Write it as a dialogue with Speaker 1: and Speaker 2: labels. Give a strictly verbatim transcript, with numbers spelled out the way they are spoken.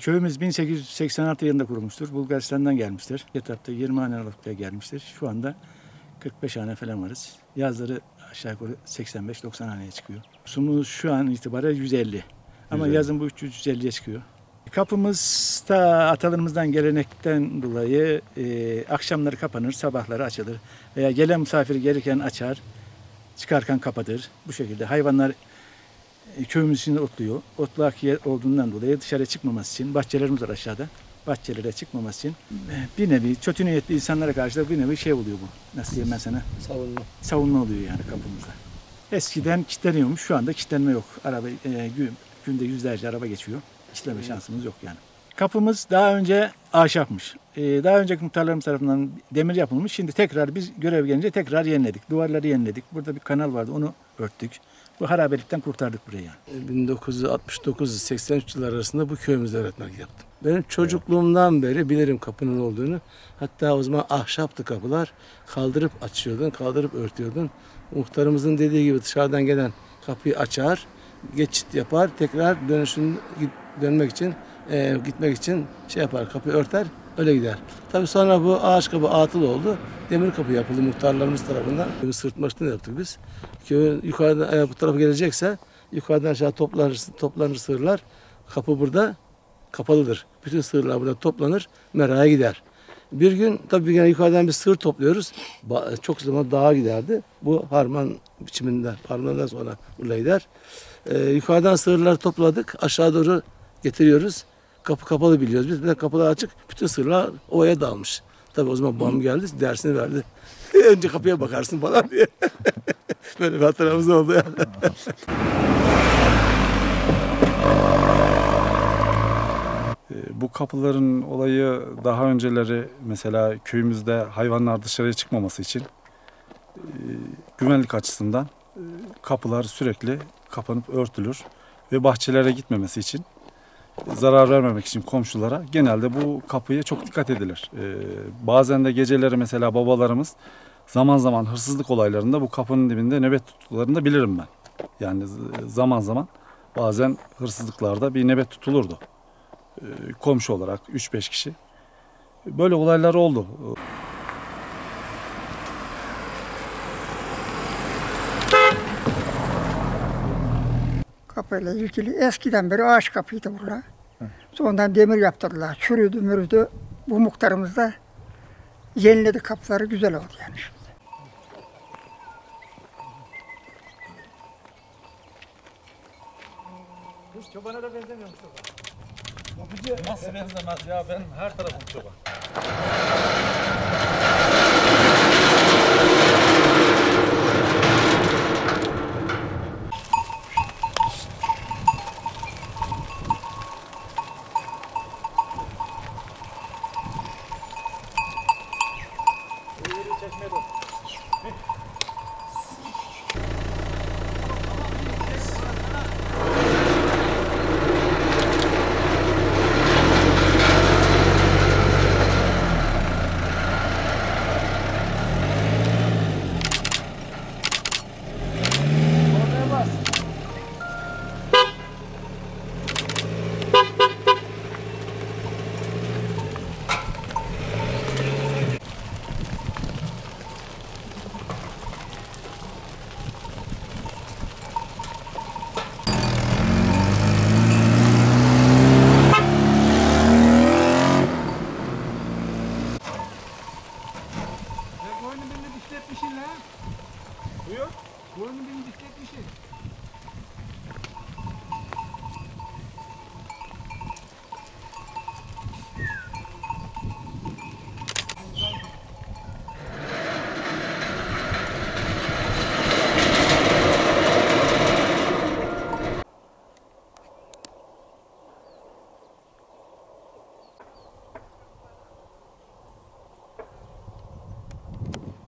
Speaker 1: Köyümüz bin sekiz yüz seksen altı yılında kurulmuştur. Bulgaristan'dan gelmiştir. Etapta yirmi hanelikte gelmiştir. Şu anda kırk beş hane falan varız. Yazları aşağı yukarı seksen beş doksan haneye çıkıyor. Sumumuz şu an itibariyle yüz elli. Ama
Speaker 2: yüz elli.
Speaker 1: yazın bu üç yüz yüz elliye çıkıyor. Kapımız da atalarımızdan gelenekten dolayı e, akşamları kapanır, sabahları açılır. Veya gelen misafir gelirken açar, çıkarken kapatır. Bu şekilde hayvanlar e, köyümüz içinde otluyor. Otlak yer olduğundan dolayı dışarı çıkmaması için, bahçelerimiz var aşağıda. Bahçelere çıkmaması için e, bir nevi kötü niyetli insanlara karşı da bir nevi şey oluyor bu. Nasıl diyeyim ben sana?
Speaker 2: Savunma.
Speaker 1: Savunma oluyor yani kapımızda. Eskiden kilitleniyormuş, şu anda kilitlenme yok. Araba e, gün, günde yüzlerce araba geçiyor. Kilitleme şansımız yok yani. Kapımız daha önce ahşapmış. Ee, daha önceki muhtarlarımız tarafından demir yapılmış. Şimdi tekrar biz görev gelince tekrar yeniledik. Duvarları yeniledik. Burada bir kanal vardı, onu örttük. Bu harabelikten kurtardık burayı yani.
Speaker 2: bin dokuz yüz altmış dokuz seksen üç yıllar arasında bu köyümüzde öğretmenlik yaptım. Benim çocukluğumdan beri bilirim kapının olduğunu. Hatta o zaman ahşaptı kapılar. Kaldırıp açıyordun, kaldırıp örtüyordun. Muhtarımızın dediği gibi dışarıdan gelen kapıyı açar, geçit yapar, tekrar dönüşün dönmek için, e, gitmek için şey yapar, kapıyı örter, öyle gider. Tabii sonra bu ağaç kapı atıl oldu. Demir kapı yapıldı muhtarlarımız tarafından. Sırt maçını yaptık biz. Köyün yukarıdan eğer bu tarafa gelecekse yukarıdan aşağı toplanır, toplanır sığırlar. Kapı burada kapalıdır. Bütün sığırlar burada toplanır, meraya gider. Bir gün tabii yine yukarıdan bir sığır topluyoruz. Çok zaman dağa giderdi. Bu harman biçiminde, harmandan sonra buraya gider. Ee, yukarıdan sığırları topladık. Aşağı doğru getiriyoruz. Kapı kapalı biliyoruz. Biz de kapılar açık. Bütün sığırlar ovaya dalmış. Tabii o zaman babam geldi, dersini verdi. Önce kapıya bakarsın falan diye. Böyle bir hatıramız oldu yani.
Speaker 3: Bu kapıların olayı daha önceleri mesela köyümüzde hayvanlar dışarıya çıkmaması için güvenlik açısından kapılar sürekli kapanıp örtülür ve bahçelere gitmemesi için, zarar vermemek için komşulara genelde bu kapıya çok dikkat edilir. Bazen de geceleri mesela babalarımız zaman zaman hırsızlık olaylarında bu kapının dibinde nöbet tuttuklarını da bilirim ben. Yani zaman zaman bazen hırsızlıklarda bir nöbet tutulurdu. Komşu olarak üç beş kişi. Böyle olaylar oldu.
Speaker 4: Kapıyla ilgili eskiden beri ağaç kapıydı burada. Sonradan demir yaptırdılar. Çürüdü mürüdü. Bu muhtarımız da yeniledi kapıları, güzel oldu yani.
Speaker 1: Kuş çobana da benzemiyor Mustafa. Nasıl benzemez ya, benim her tarafım çoban.